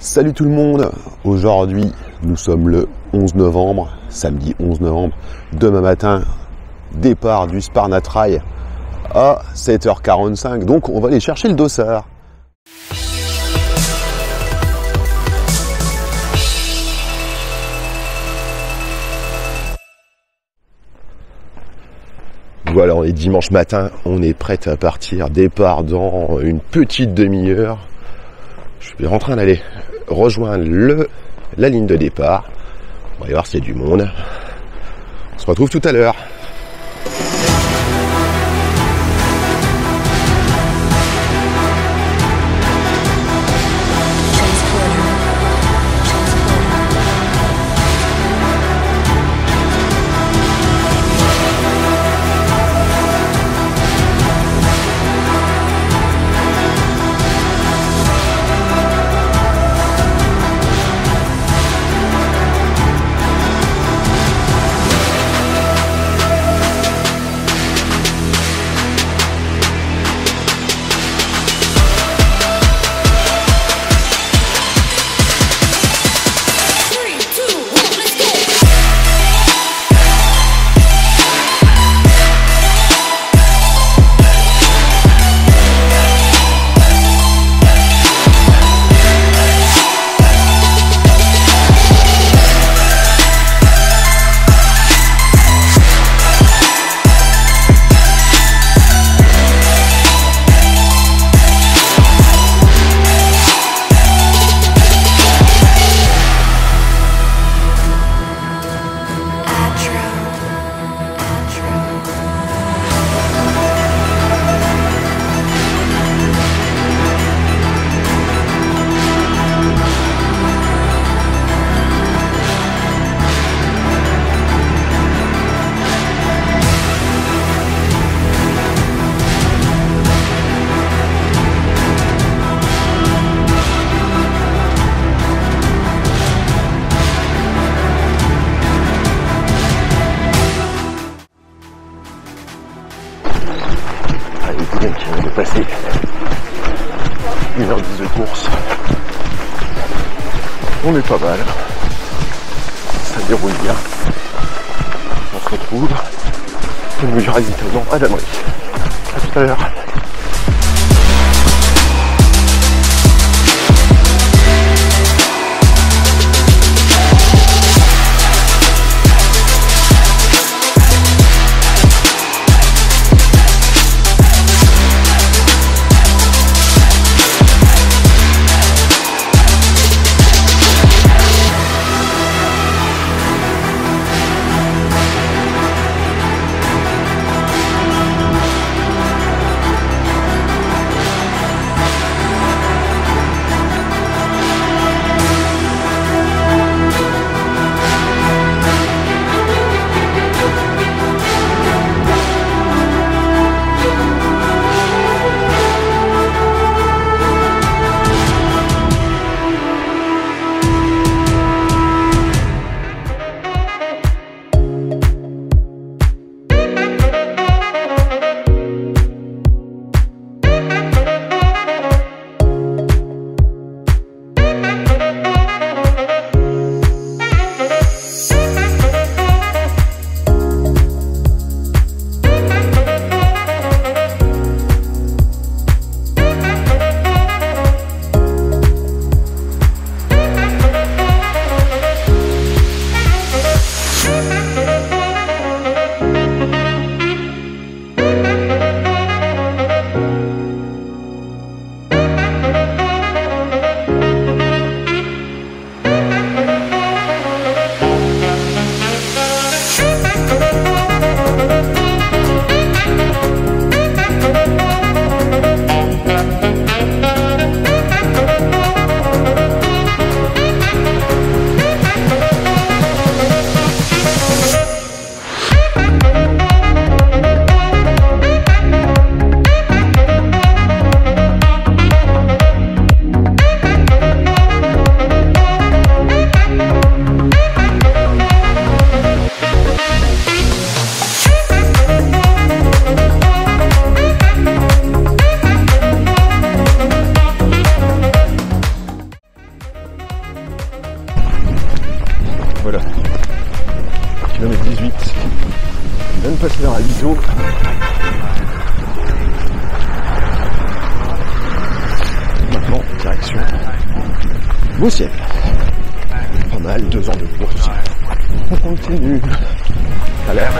Salut tout le monde, aujourd'hui nous sommes le 11 novembre, samedi 11 novembre, demain matin, départ du Sparnatrail à 7h45, donc on va aller chercher le dossard. Voilà, on est dimanche matin, on est prêt à partir, départ dans une petite demi-heure. Je suis en train d'aller rejoindre la ligne de départ. On va y voir s'il y a du monde. On se retrouve tout à l'heure. Qui vient de passer 1h10 de course. On est pas mal. Ça déroule bien. On se retrouve au milieu ravitaillement à Damery. A tout à l'heure. Voilà. Kilomètre 18. On vient de passer dans la Viso. Maintenant, direction Beauciel. Pas mal, 2 heures de course. On continue. À l'air.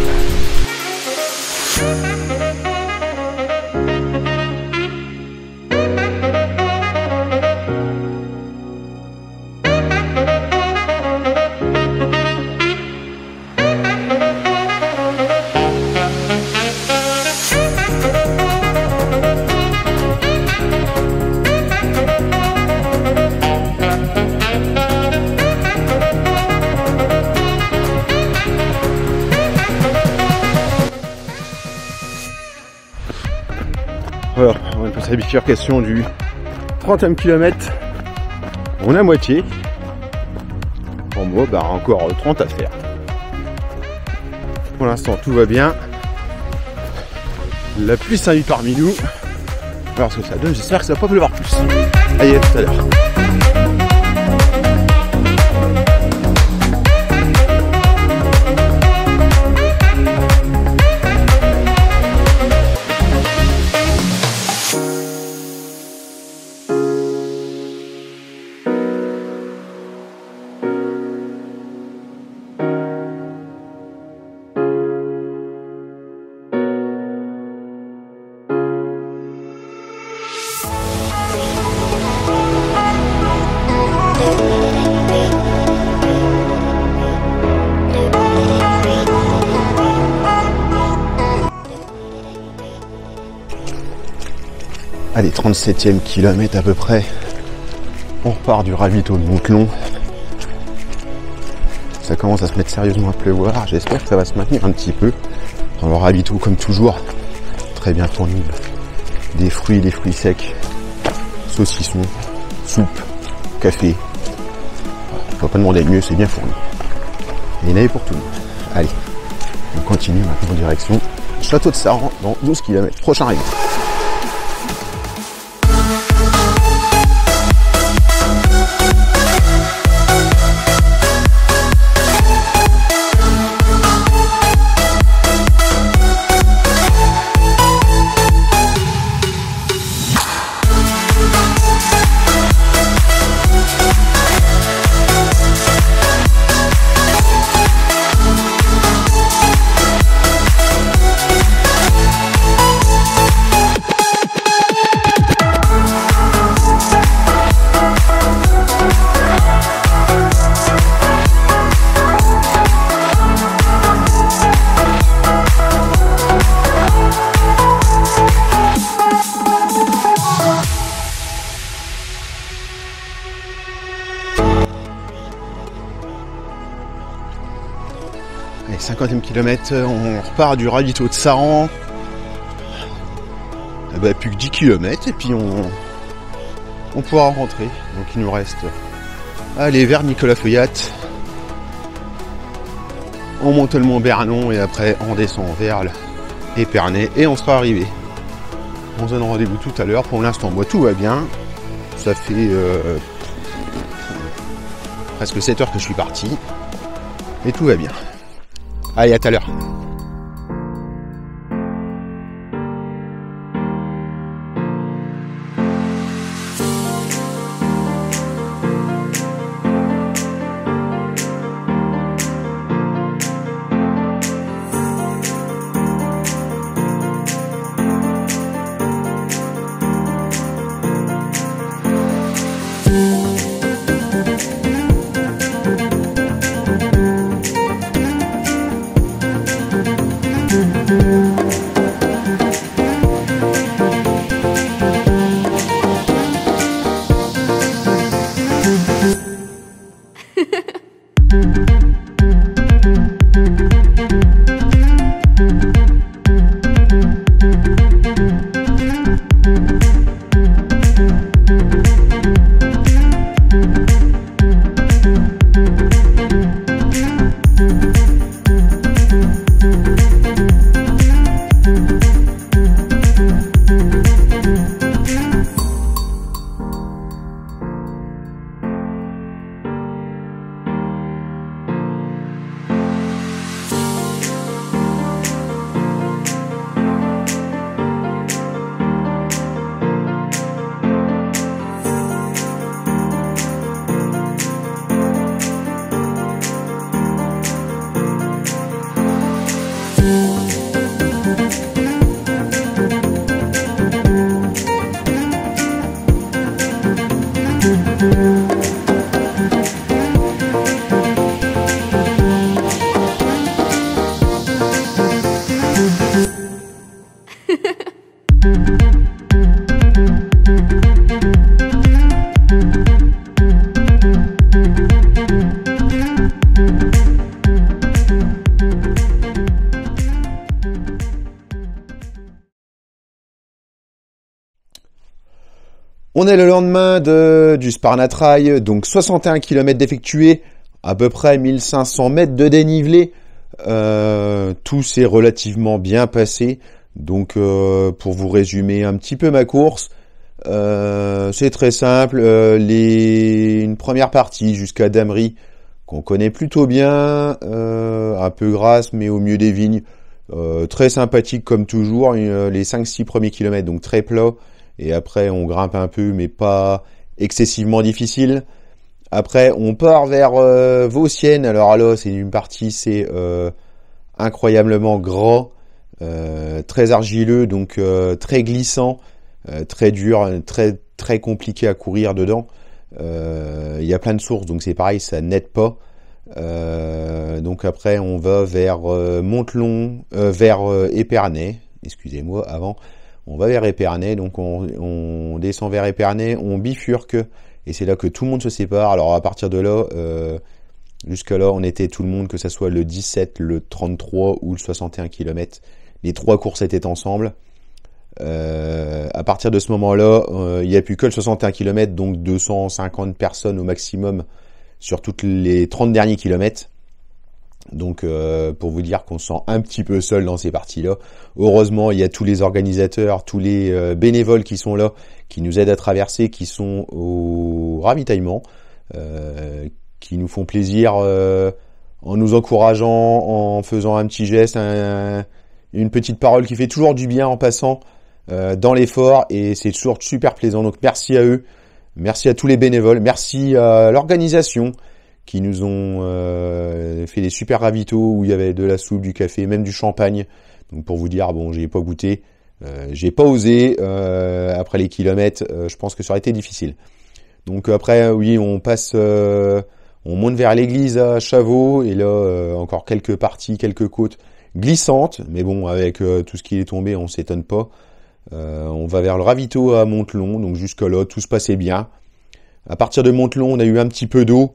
Voilà, on va passer à la bifurcation du 30e kilomètre. On est à moitié. En moi, bah encore 30 à faire. Pour l'instant, tout va bien. La pluie s'invite parmi nous. Alors ce que ça donne, j'espère que ça va pas pleuvoir plus. Allez, à tout à l'heure. Allez, 37e kilomètre à peu près. On repart du ravito de Montelon. Ça commence à se mettre sérieusement à pleuvoir. J'espère que ça va se maintenir un petit peu. Dans le ravito, comme toujours, très bien fourni. Des fruits secs, saucissons, soupe, café. On va pas demander mieux, c'est bien fourni. Et il y en avait pour tout le monde. Allez, on continue maintenant en direction Château de Saran dans 12 km. Prochain rayon. Allez, 50e kilomètre, on repart du ravito de Saran. Bah, plus que 10 km et puis on pourra rentrer. Donc il nous reste aller vers Nicolas Feuillat. On monte le mont Bernon et après on descend vers Épernay et on sera arrivé. On se donne rendez-vous tout à l'heure. Pour l'instant, moi tout va bien. Ça fait presque 7 heures que je suis parti. Et tout va bien. Allez, à tout à l'heure. On est le lendemain du Sparna Trail, donc 61 km d'effectué, à peu près 1500 mètres de dénivelé. Tout s'est relativement bien passé. Donc pour vous résumer un petit peu ma course, c'est très simple. Une première partie jusqu'à Damery, qu'on connaît plutôt bien, un peu grasse mais au mieux des vignes. Très sympathique comme toujours, les 5-6 premiers kilomètres, donc très plat. Et après, on grimpe un peu, mais pas excessivement difficile. Après, on part vers Vauciennes. Alors là, c'est une partie, c'est incroyablement gras, très argileux, donc très glissant, très dur, très très compliqué à courir dedans. Il y a plein de sources, donc c'est pareil, ça n'aide pas. Donc après, on va vers Montelon, vers Épernay. Excusez-moi, avant. On va vers Épernay, donc on descend vers Épernay, on bifurque, et c'est là que tout le monde se sépare. Alors à partir de là, jusqu'à là, on était tout le monde, que ça soit le 17, le 33 ou le 61 km. Les trois courses étaient ensemble. À partir de ce moment-là, il n'y a plus que le 61 km, donc 250 personnes au maximum sur toutes les 30 derniers kilomètres. Donc pour vous dire qu'on se sent un petit peu seul dans ces parties-là. Heureusement, il y a tous les organisateurs, tous les bénévoles qui sont là, qui nous aident à traverser, qui sont au ravitaillement, qui nous font plaisir en nous encourageant, en faisant un petit geste, une petite parole qui fait toujours du bien en passant dans l'effort, et c'est toujours super plaisant. Donc merci à eux, merci à tous les bénévoles, merci à l'organisation qui nous ont fait des super ravitaux où il y avait de la soupe, du café, même du champagne. Donc pour vous dire, bon, j'ai pas goûté, j'ai pas osé. Après les kilomètres, je pense que ça aurait été difficile. Donc après, oui, on passe, on monte vers l'église à Chavaux, et là encore quelques parties, quelques côtes glissantes, mais bon, avec tout ce qui est tombé, on s'étonne pas. On va vers le ravito à Montelon, donc jusque là, tout se passait bien. À partir de Montelon, on a eu un petit peu d'eau.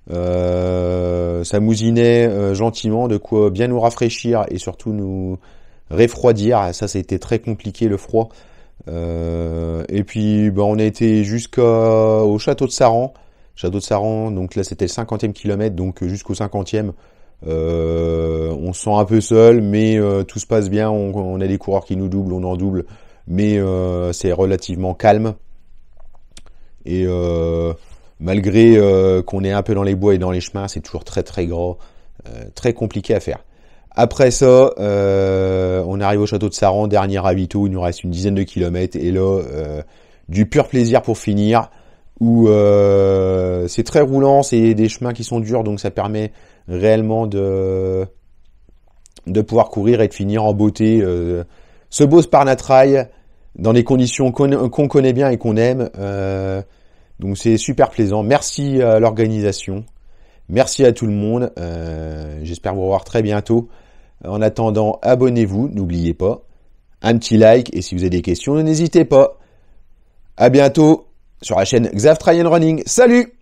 Ça mousinait gentiment, de quoi bien nous rafraîchir et surtout nous refroidir. Ça a été très compliqué, le froid. Et puis on a été jusqu'au château de Saran. Château de Saran, donc là c'était le 50e kilomètre, donc jusqu'au 50e. On se sent un peu seul, mais tout se passe bien. On a des coureurs qui nous doublent, on en double, mais c'est relativement calme. Et malgré qu'on est un peu dans les bois et dans les chemins, c'est toujours très très gras, très compliqué à faire. Après ça, on arrive au château de Saran, dernier ravito, il nous reste une dizaine de kilomètres, et là, du pur plaisir pour finir, où c'est très roulant, c'est des chemins qui sont durs, donc ça permet réellement de pouvoir courir et de finir en beauté ce beau Sparna Trail dans des conditions qu'on connaît bien et qu'on aime. Donc c'est super plaisant. Merci à l'organisation. Merci à tout le monde. J'espère vous revoir très bientôt. En attendant, abonnez-vous, n'oubliez pas. Un petit like, et si vous avez des questions, n'hésitez pas. À bientôt sur la chaîne Xav Trail & Running. Salut!